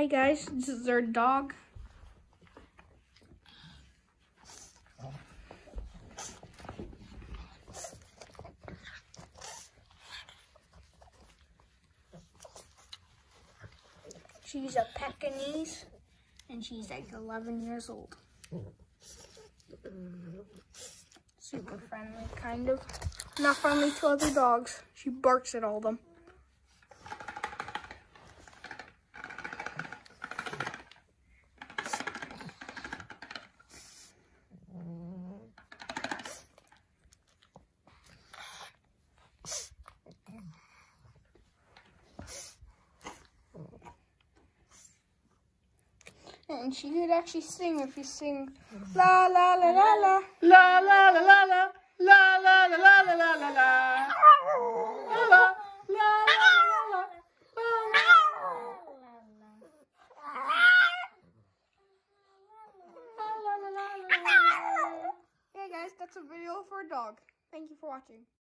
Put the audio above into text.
Hi guys, this is our dog. She's a Pekingese and she's like 11 years old. Super friendly, kind of. Not friendly to other dogs. She barks at all of them. And she could actually sing if you sing la la la la la la la la la la la la la la la la la la Hey guys, that's a video for a dog. Thank you for watching.